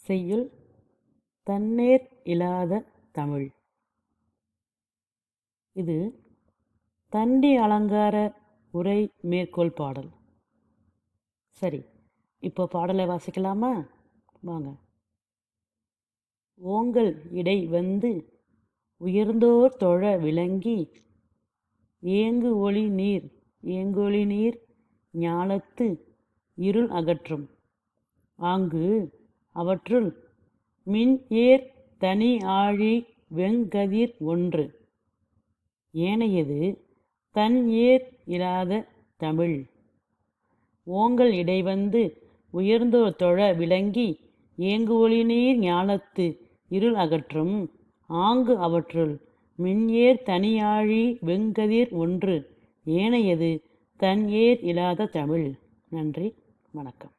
செய்யுள் தன்னேர் இலாத தமிழ். இது தண்டி அலங்கார உரை மேற்கோள் பாடல். சரி, இப்போ பாடலை வாசிக்கலாமா? வாங்க. ஓங்கல் இடை வந்து உயர்ந்தோர் தொழ விளங்கி ஏங்குஒளி நீர் ஞாலத்து இருள் அகற்றும் ஆங்கு அவற்றுள் மின்ஏர் தனி ஆழி வெங்கதிர் ஒன்று ஏனையது தன் ஏர் இலாத தமிழ். ஓங்கல் இடை வந்து உயர்ந்தோர் தொழ விளங்கி ஏங்குஒளி நீர் ஞாலத்து இருள் அகற்றும் ஆங்கு அவற்றுள் மின்ஏர் தனி ஆழி வெங்கதிர் ஒன்று ஏனையது தன் ஏர் இலாத தமிழ். நன்றி, வணக்கம்.